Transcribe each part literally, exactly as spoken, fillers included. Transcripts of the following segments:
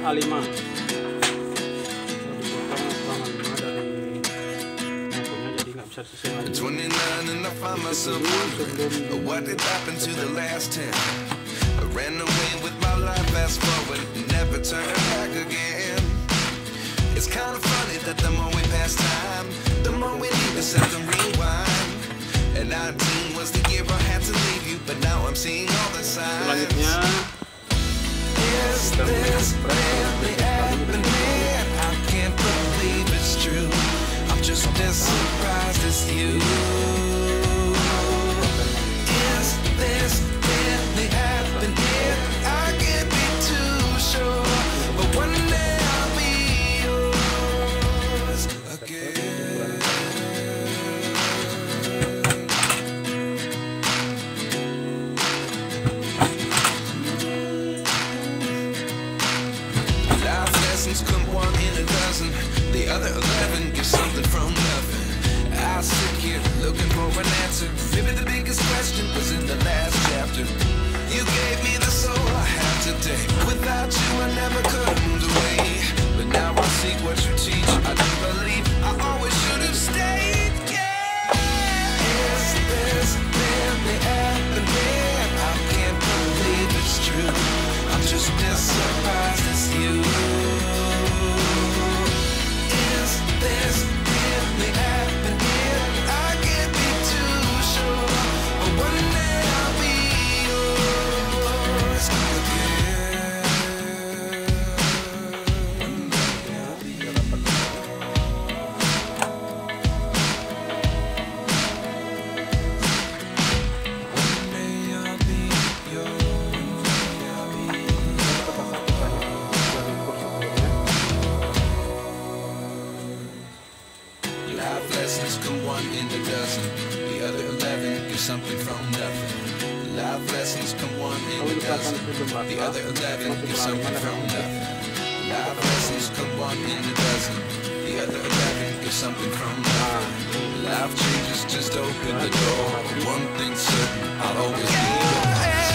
A lima. twenty-nine and I find myself wondering what did happen to the last ten. I ran away with my life, fast forward, never turn back again. It's kind of funny that the more we pass time, the more we need to set the rewind. And nineteen was the year I had to leave you, but now I'm seeing all the signs. Selanjutnya Is this really happening? I can't believe it's true. I'm just as surprised as you. Is this really happening? I can't be too sure, but one day I'll be yours again. Life lessons come one in a dozen. The other eleven get something from nothing. I sit here looking for an answer. Maybe the biggest question was in the last chapter. You gave me the soul I have today. Without you I never could have moved away. But now I see what you teach. I do believe I always should have stayed. Yeah. Is this really happening? I can't believe it's true. I'm just as surprised as you. Is this really happening? I can't be too sure, but one day I'll be yours again. One day I'll be yours. One day I'll be yours. I'll be Life lessons come one in a dozen. The other eleven get something from nothing. Life lessons come one in a dozen. The other eleven get something from nothing. Life lessons come one in a dozen. The other eleven get something from nothing. Life changes just open the door. One thing's certain, I'll always be yours.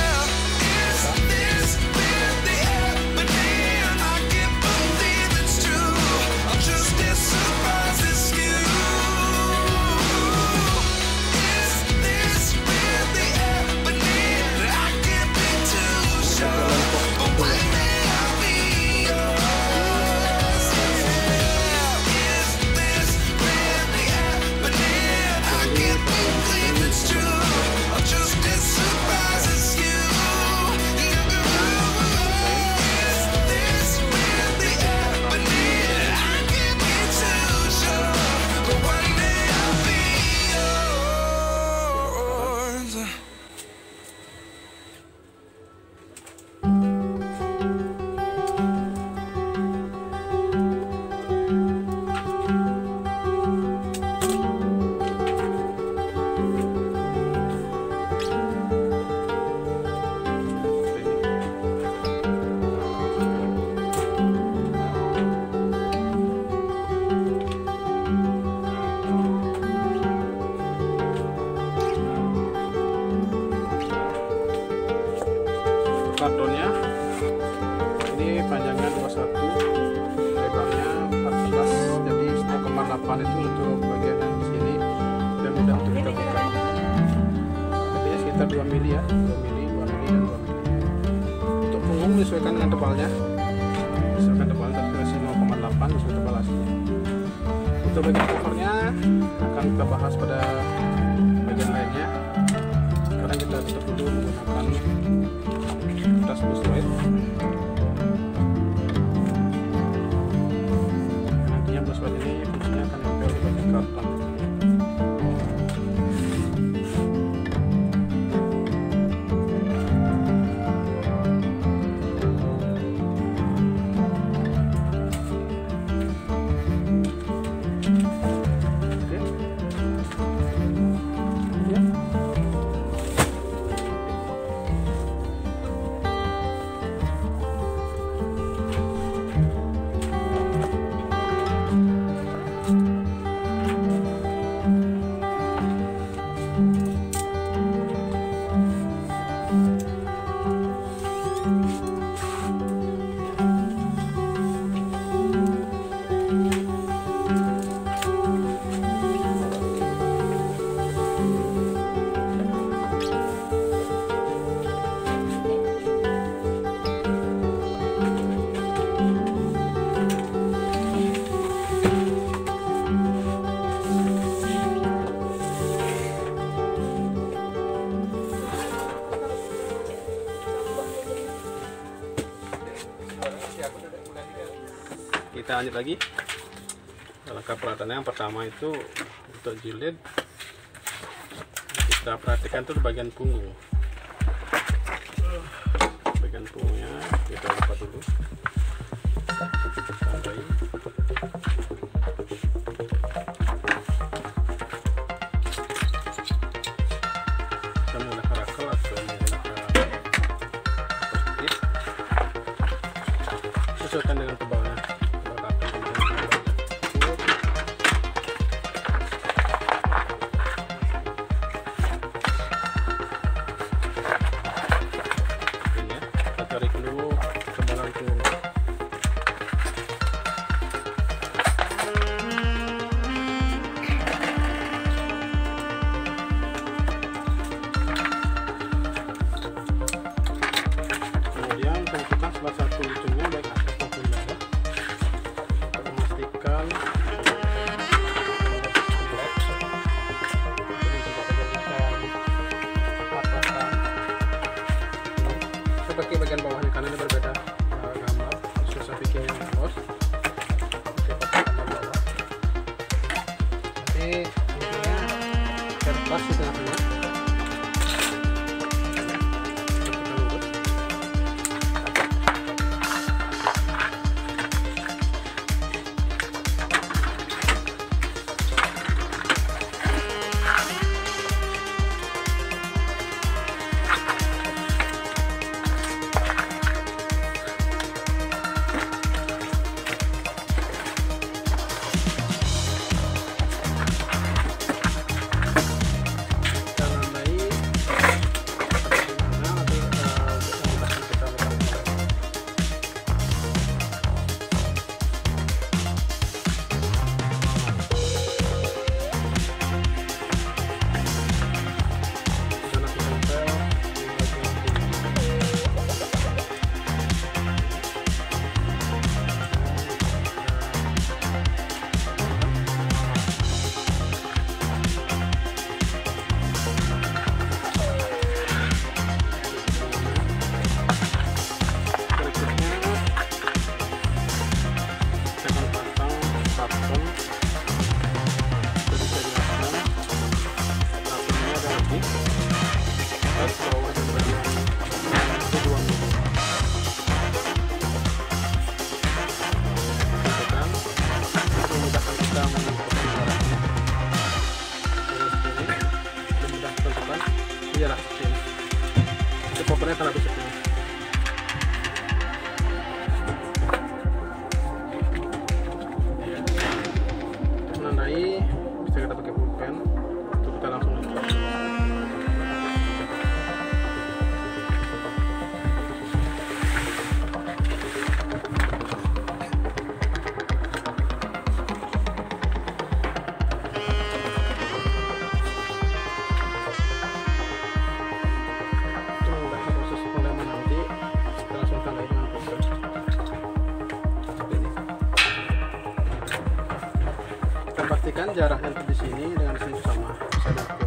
Kartonnya ini panjangnya dua puluh satu, lebarnya empat belas, jadi satu koma delapan itu untuk bagian yang di sini dan mudah untuk kita buka. Artinya sekitar dua mili ya, dua mili, dua mili dan dua mili. Untuk punggung disesuaikan dengan tebalnya, misalkan tebalnya tadi kasih nol koma delapan sesuai tebal aslinya. Untuk bagian covernya akan kita bahas pada bagian lainnya. Sekarang kita tutup dulu menggunakan tas busloid. Nantinya busloid ini fungsinya akan nempel di bagian karton. Oke. kita lanjut lagi. Langkah perawatannya yang pertama itu untuk jilid, kita perhatikan tuh di bagian punggung. Bagian punggungnya kita lipat dulu, tandai. Kita menggunakan rakel atau menggunakan positif, sesuaikan dengan tebalnya. Tarik dulu kebalan punggung. Kemudian tentukan salah satu ujungnya baik atas maupun bawah untuk memastikan pakai bagian bawahnya karena ini berbeda uh, gambar, susah bikin yang bos. Oke, pakai gambar bawah. Jadi intinya terpas di tengah-tengah. Kita lurus. Iyalah seperti ini. Itu pokernya akan habis seperti ini. Untuk menandai bisa kita pakai pulpen. Itu kita langsung lipat. Pastikan jaraknya di sini dengan sini sama, bisa diatur.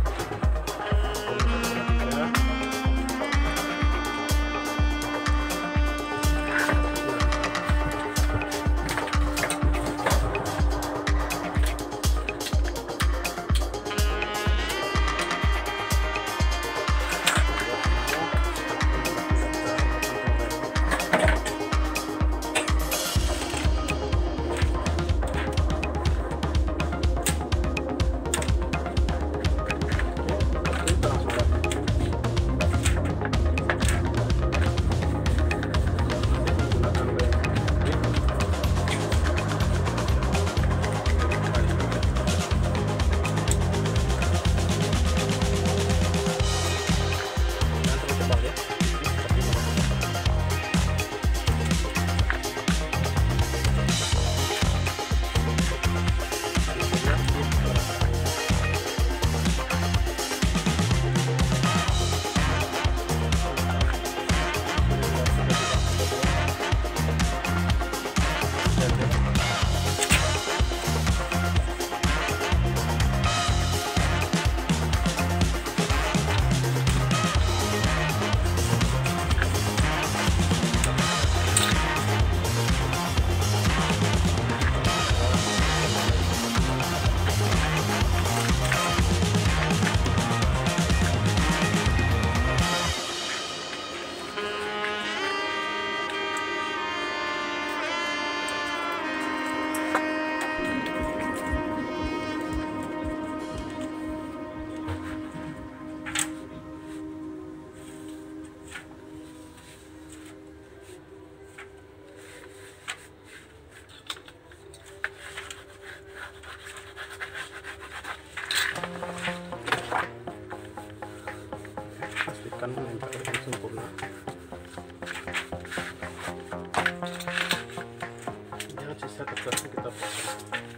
akan menempel dengan sempurna. Yang sisa kertasnya kita potong.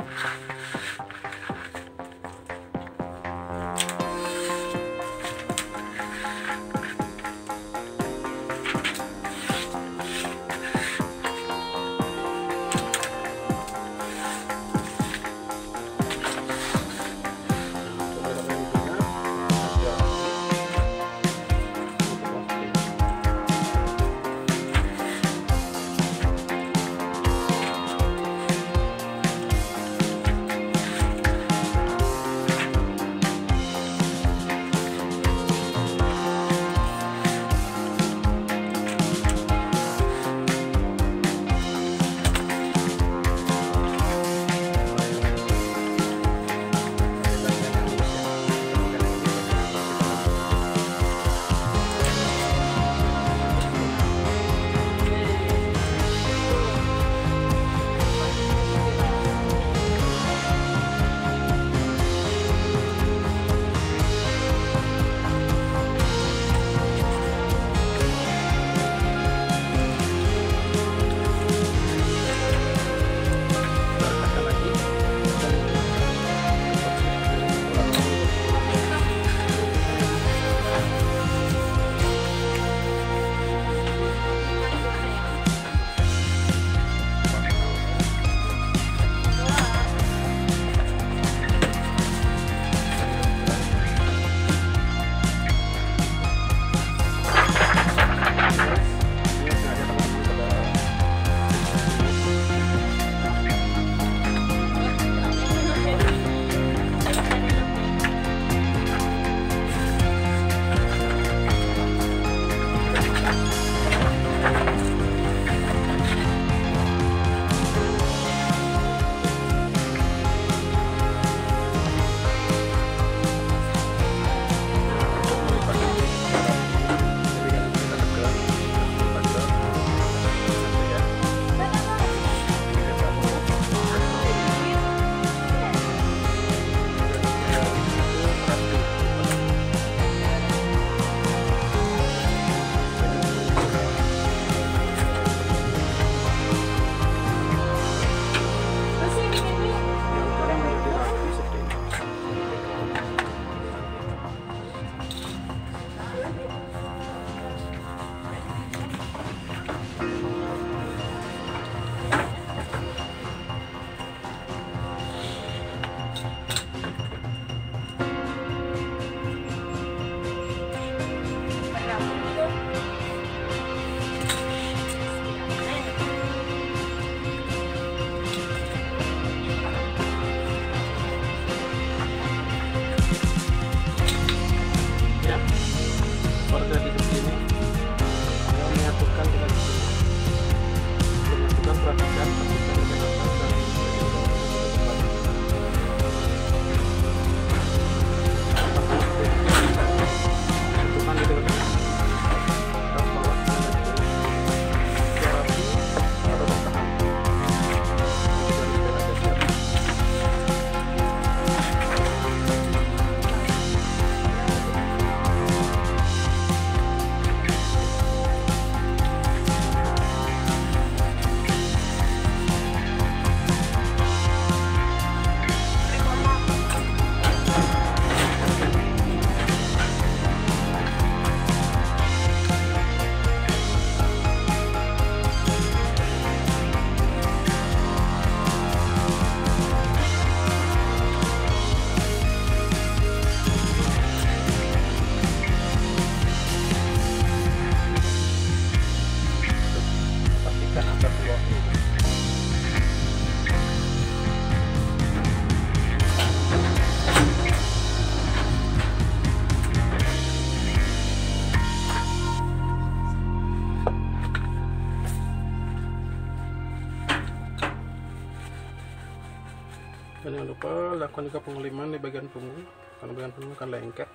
Dan jangan lupa lakukan juga pengeliman di bagian punggung, karena bagian punggung akan lengket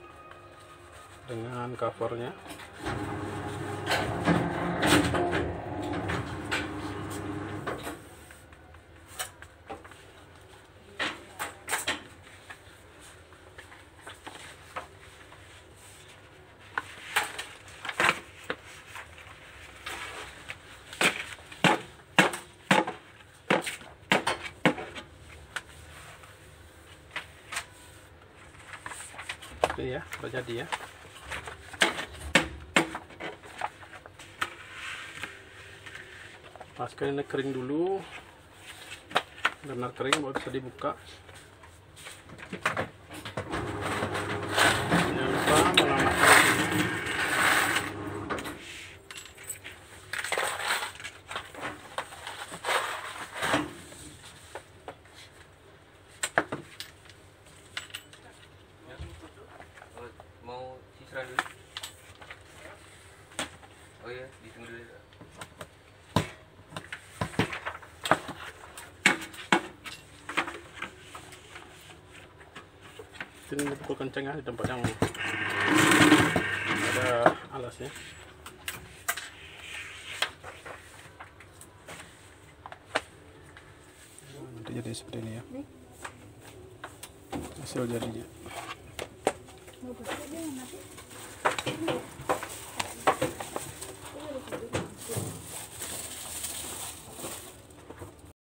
dengan covernya. Oke ya, udah jadi ya. Pastikan ini kering dulu, benar kering baru bisa dibuka. Jangan lupa mengamankan ini. Mau sisir dulu? Oh iya, ditunggu dulu. Ini dipukul kencang ya di tempat yang ada alasnya. Nanti jadi seperti ini ya. Hasil jadinya.